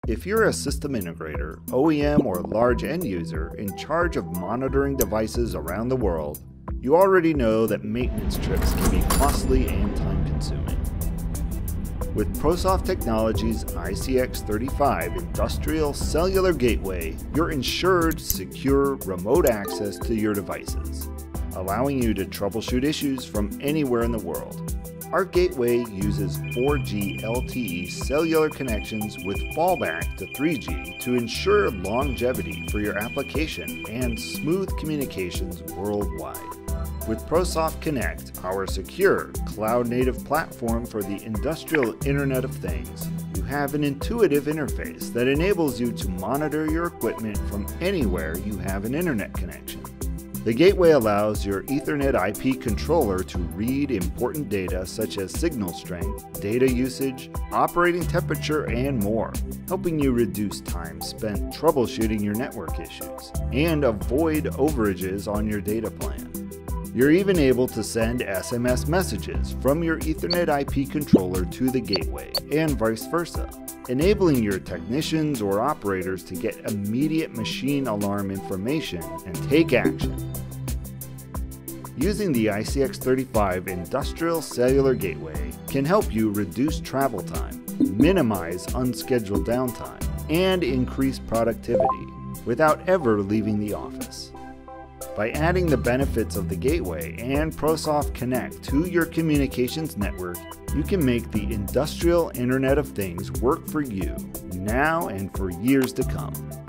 If you're a system integrator, OEM, or large end user in charge of monitoring devices around the world, you already know that maintenance trips can be costly and time-consuming. With ProSoft Technologies' ICX35 Industrial Cellular Gateway, you're ensured secure remote access to your devices, allowing you to troubleshoot issues from anywhere in the world. Our gateway uses 4G LTE cellular connections with fallback to 3G to ensure longevity for your application and smooth communications worldwide. With ProSoft Connect, our secure, cloud-native platform for the industrial Internet of Things, you have an intuitive interface that enables you to monitor your equipment from anywhere you have an internet connection. The gateway allows your Ethernet IP controller to read important data such as signal strength, data usage, operating temperature, and more, helping you reduce time spent troubleshooting your network issues and avoid overages on your data plan. You're even able to send SMS messages from your Ethernet IP controller to the gateway, and vice versa, enabling your technicians or operators to get immediate machine alarm information and take action. Using the ICX35 Industrial Cellular Gateway can help you reduce travel time, minimize unscheduled downtime, and increase productivity without ever leaving the office. By adding the benefits of the gateway and ProSoft Connect to your communications network, you can make the industrial Internet of Things work for you now and for years to come.